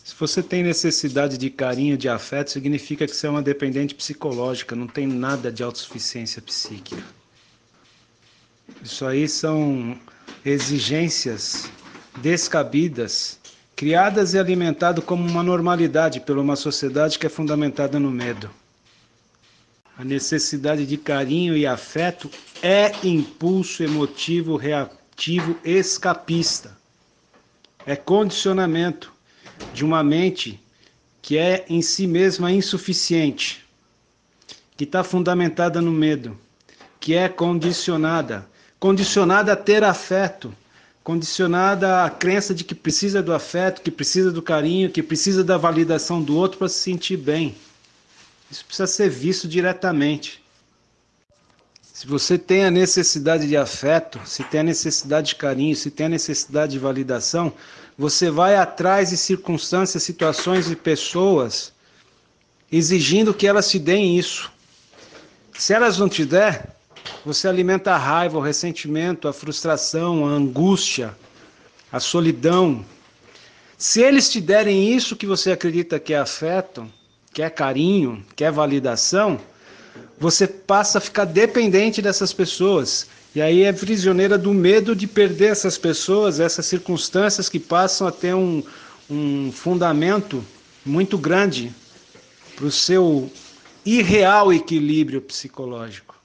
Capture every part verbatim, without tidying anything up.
Se você tem necessidade de carinho, de afeto, significa que você é uma dependente psicológica, não tem nada de autossuficiência psíquica. Isso aí são exigências descabidas, criadas e alimentadas como uma normalidade por uma sociedade que é fundamentada no medo. A necessidade de carinho e afeto é impulso emotivo, reativo, escapista. É condicionamento de uma mente que é em si mesma insuficiente, que está fundamentada no medo, que é condicionada, condicionada a ter afeto, condicionada à crença de que precisa do afeto, que precisa do carinho, que precisa da validação do outro para se sentir bem. Isso precisa ser visto diretamente. Se você tem a necessidade de afeto, se tem a necessidade de carinho, se tem a necessidade de validação, você vai atrás de circunstâncias, situações e pessoas exigindo que elas te deem isso. Se elas não te der, você alimenta a raiva, o ressentimento, a frustração, a angústia, a solidão. Se eles te derem isso que você acredita que é afeto, que é carinho, que é validação, você passa a ficar dependente dessas pessoas. E aí é prisioneira do medo de perder essas pessoas, essas circunstâncias que passam a ter um, um fundamento muito grande para o seu irreal equilíbrio psicológico.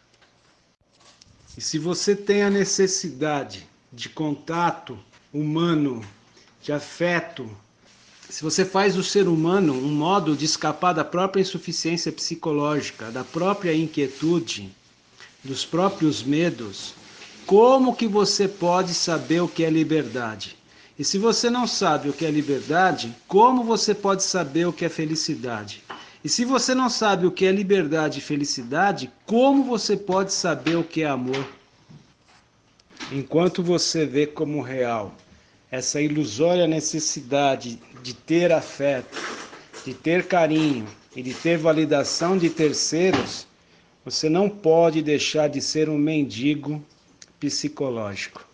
E se você tem a necessidade de contato humano, de afeto, se você faz do ser humano um modo de escapar da própria insuficiência psicológica, da própria inquietude, dos próprios medos, como que você pode saber o que é liberdade? E se você não sabe o que é liberdade, como você pode saber o que é felicidade? E se você não sabe o que é liberdade e felicidade, como você pode saber o que é amor? Enquanto você vê como real essa ilusória necessidade de ter afeto, de ter carinho e de ter validação de terceiros, você não pode deixar de ser um mendigo psicológico.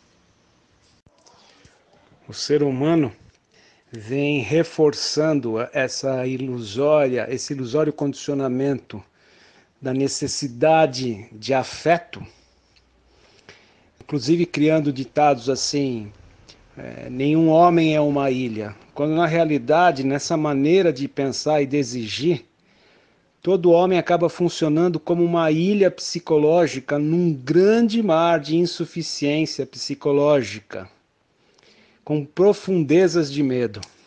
O ser humano vem reforçando essa ilusória, esse ilusório condicionamento da necessidade de afeto, inclusive criando ditados assim: é, nenhum homem é uma ilha, quando na realidade, nessa maneira de pensar e de exigir, todo homem acaba funcionando como uma ilha psicológica num grande mar de insuficiência psicológica, com profundezas de medo.